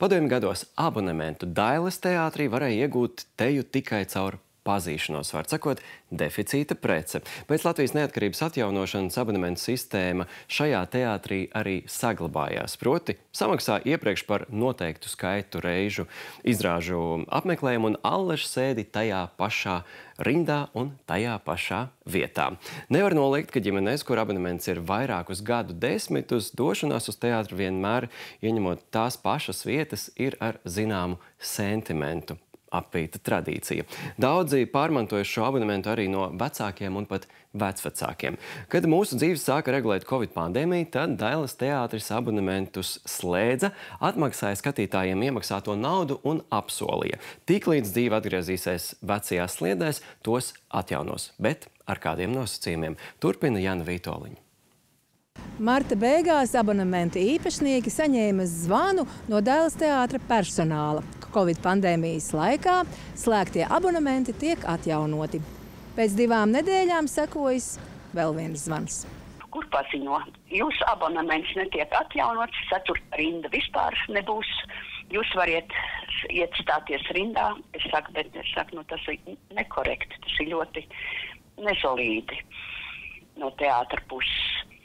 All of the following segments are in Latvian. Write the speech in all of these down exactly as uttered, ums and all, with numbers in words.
Padomju gados abonementu Dailes teātrī varēja iegūt teju tikai caur pazīšanos, var sakot, deficīta prece. Pēc Latvijas neatkarības atjaunošanas abonementu sistēma šajā teātrī arī saglabājās. Proti, samaksā iepriekš par noteiktu skaitu reižu izrāžu apmeklējumu un allaž sēdi tajā pašā rindā un tajā pašā vietā. Nevar noliegt, ka ģimenēs, kur abonements ir vairākus gadu desmitus, došanās uz teātru vienmēr, ieņemot tās pašas vietas, ir ar zināmu sentimentu. Apīta tradīcija. Daudzi pārmantoja šo abonementu arī no vecākiem un pat vecvecākiem. Kad mūsu dzīves sāka regulēt Covid pandēmiju, tad Dailes teātris abonementus slēdza, atmaksāja skatītājiem iemaksāto naudu un apsolīja. Tiklīdz dzīve atgriezīsies vecajās sliedēs, tos atjaunos, bet ar kādiem nosacījumiem. Turpina Jana Vītoliņa. Marta beigās abonementu īpašnieki saņēma zvanu no Dailes teātra personāla. Covid pandēmijas laikā slēgtie abonementi tiek atjaunoti. Pēc divām nedēļām sekojas vēl viens zvans. Kur paziņo? Jūsu abonements netiek atjaunots, ceturtā rinda vispār nebūs. Jūs variet iestāties rindā. Es saku, bet es saku, nu, tas ir nekorekti, tas ir ļoti nesolīdi no teātra puses.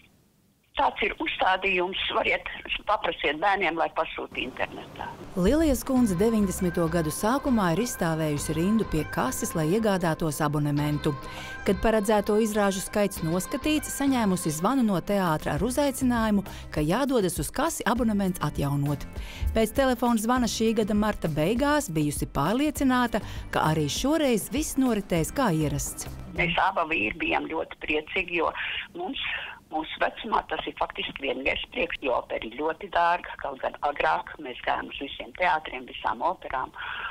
Tāds ir uzstādījums, variet paprasiet bērniem, lai pasūta internetā. Lilijas kundze deviņdesmito gadu sākumā ir izstāvējusi rindu pie kases, lai iegādātos abonementu. Kad paredzēto izrāžu skaits noskatīts, saņēmusi zvanu no teātra ar uzaicinājumu, ka jādodas uz kasi abonements atjaunot. Pēc telefona zvana šī gada marta beigās bijusi pārliecināta, ka arī šoreiz viss noritēs kā ierasts. Mēs abi vīri bijām ļoti priecīgi, jo mums Mūsu vecumā tas ir faktiski vienīgais prieks, jo opera ir ļoti dārga, kaut gan agrāk mēs gājām uz visiem teātriem, visām operām.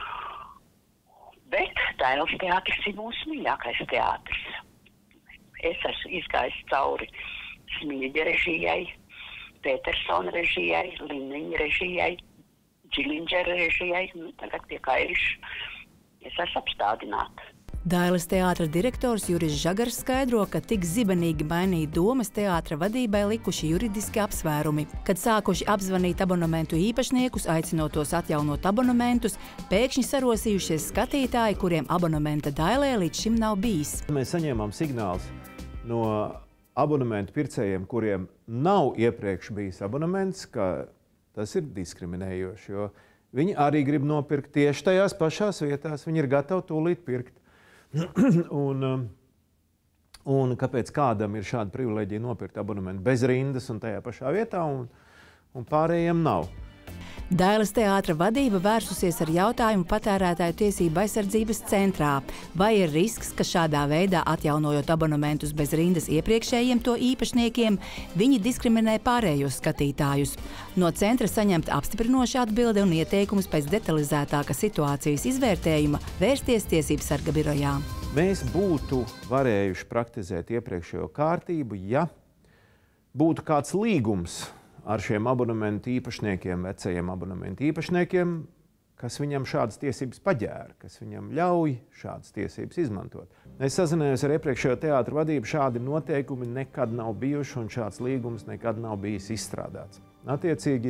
Bet Dailes teātris ir mūsu mīļākais teātris. Es esmu izgājis cauri Smilģa režijai, Petersona režijai, Liniņa režijai, Džilindžera režijai, nu, tagad pie Kairiša. Es esmu apstādināta. Dailes teātra direktors Juris Žagars skaidro, ka tik zibenīgi mainīt domas teātra vadībai likuši juridiski apsvērumi. Kad sākuši apzvanīt abonementu īpašniekus, aicinot tos atjaunot abonementus, pēkšņi sarosījušies skatītāji, kuriem abonementa Dailē līdz šim nav bijis. Mēs saņēmām signālus no abonementu pircējiem, kuriem nav iepriekš bijis abonements, ka tas ir diskriminējoši, jo viņi arī grib nopirkt tieši tajās pašās vietās, viņi ir gatavi tūlīt pirkt. un, un kāpēc kādam ir šāda privileģija nopirkt abonementu bez rindas un tajā pašā vietā, un, un pārējiem nav. Dailes teātra vadība vērsusies ar jautājumu patērētāju tiesību aizsardzības centrā. Vai ir risks, ka šādā veidā atjaunojot abonementus bez rindas iepriekšējiem to īpašniekiem, viņi diskriminē pārējos skatītājus? No centra saņemta apstiprinoša atbilde un ieteikums pēc detalizētāka situācijas izvērtējuma vērsties tiesības sarga birojā. Mēs būtu varējuši praktizēt iepriekšējo kārtību, ja būtu kāds līgums ar šiem abonementu īpašniekiem, vecajiem abonementu īpašniekiem, kas viņam šādas tiesības paģēra, kas viņam ļauj šādas tiesības izmantot. Es sazinājos ar iepriekšējo teātra vadību, šādi noteikumi nekad nav bijuši un šāds līgums nekad nav bijis izstrādāts. Attiecīgi,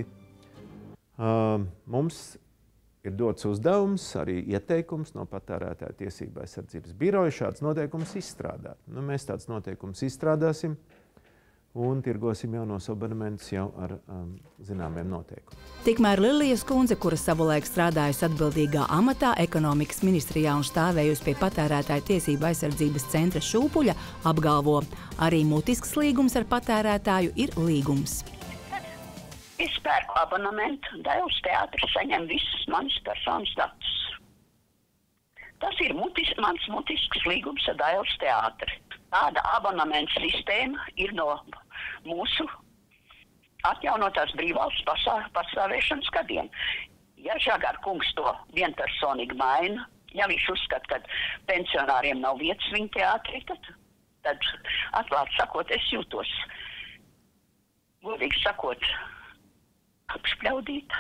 mums ir dots uzdevums, arī ieteikums no patērētāju tiesību aizsardzības biroja šāds noteikums izstrādāt. Nu, mēs tāds noteikums izstrādāsim un tirgosim jaunos abonementus jau ar um, zināmiem noteikumiem. Tikmēr Lilijas kundze, kura savulaik strādājusi atbildīgā amatā ekonomikas ministrijā un stāvējusi pie patērētāju tiesību aizsardzības centra Šūpuļa, apgalvo, arī mutisks līgums ar patērētāju ir līgums. Es pērku abonementu, Dailes teātris saņem visus manus personas datus. Tas ir mutis, mans mutisks līgums ar Dailes teātri. Tāda abonementa sistēma ir no mūsu atjaunotās brīvvalsts pastāvēšanas gadiem. Ja Žagara kungs to vienpersonīgi maina, ja viņš uzskata, ka pensionāriem nav vietas viņa teātrī, tad, tad atklāti sakot, es jūtos, godīgi sakot, apšpļaudīta.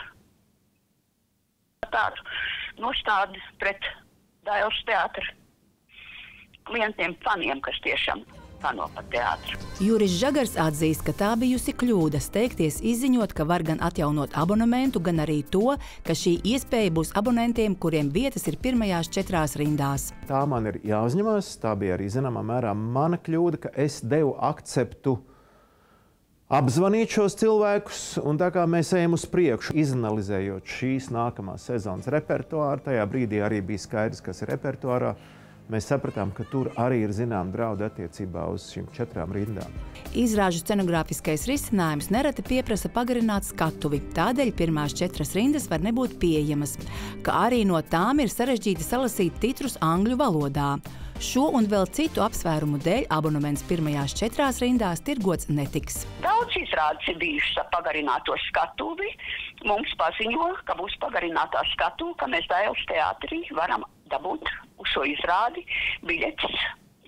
Tādu nostādi pret Dailes teātra klientiem, faniem, kas tiešām kā no pat teātra. Juris Žagars atzīst, ka tā bijusi kļūda steigties izziņot, ka var gan atjaunot abonementu, gan arī to, ka šī iespēja būs abonentiem, kuriem vietas ir pirmajās četrās rindās. Tā man ir jāuzņemās, tā bija arī zināmā mērā mana kļūda, ka es devu akceptu apzvanīt šos cilvēkus, un tā kā mēs ejam uz priekšu, izanalizējot šīs nākamās sezonas repertuāru, tajā brīdī arī bija skaidrs, kas ir repertuārā, mēs sapratām, ka tur arī ir zinām draudi attiecībā uz šīm četrām rindām. Izrāžu scenogrāfiskais risinājums nereti pieprasa pagarināt skatuvi, tādēļ pirmās četras rindas var nebūt pieejamas, kā arī no tām ir sarežģīti salasīt titrus angļu valodā. Šo un vēl citu apsvērumu dēļ abonements pirmajās četrās rindās tirgots netiks. Daudz izrādes ir bijušas ar pagarināto skatuvi. Mums paziņo, ka būs pagarinātā skatuve, ka mēs Dailes teātrī varam dabūt uz šo izrādi biļetes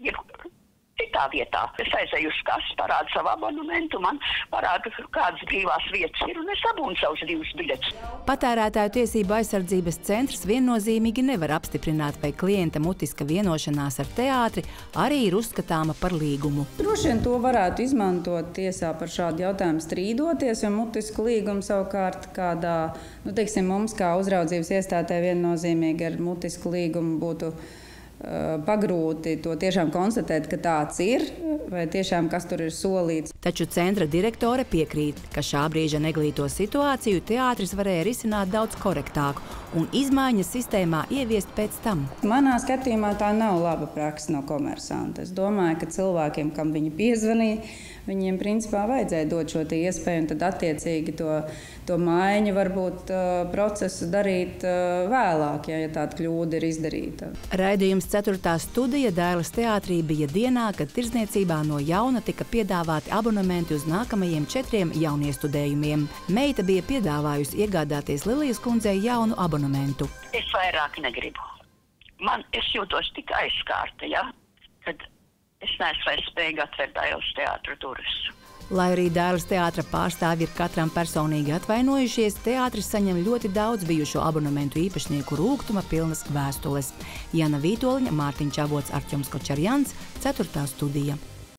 citā vietā. Es aizēju uz kasu, parādu savu abonementu, man parādu, kādas brīvās vietas ir, un es dabūnu savus divus biļetes. Patērētāju tiesību aizsardzības centrs viennozīmīgi nevar apstiprināt, vai klienta mutiska vienošanās ar teātri arī ir uzskatāma par līgumu. Droši vien to varētu izmantot tiesā par šādu jautājumu strīdoties, jo mutisku līgumu savukārt kādā, nu, teiksim, mums kā uzraudzības iestādē viennozīmīgi ar mutisku līgumu būtu pagrūti to tiešām konstatēt, ka tāds ir, vai tiešām kas tur ir solīts. Taču centra direktore piekrīt, ka šā brīža neglīto situāciju teātris varēja risināt daudz korektāk un izmaiņas sistēmā ieviest pēc tam. Manā skatījumā tā nav laba praksa no komersanta. Es domāju, ka cilvēkiem, kam viņi piezvanīja, viņiem principā vajadzēja dot šo iespēju un tad attiecīgi to, to maiņu varbūt uh, procesu darīt uh, vēlāk, ja, ja tāda kļūda ir izdarīta. Raidījums ceturtā studija Dailes teātrī bija dienā, kad tirdzniecībā no jauna tika piedāvāti abonementi uz nākamajiem četriem jauniestudējumiem. Meita bija piedāvājusi iegādāties Lilijas kundzei jaunu abonementu. Es vairāk negribu. Man es jūtos tik aizskārta, ja, kad es neesmu vairs spējīga atvērt Dailes teātra durvis. Lai arī Dailes teātra pārstāvji ir katram personīgi atvainojušies, teātris saņem ļoti daudz bijušo abonementu īpašnieku rūgtuma pilnas vēstules. Jana Vītoliņa, Mārtiņš Avots, Arķoms Kočarjans, ceturtā studija.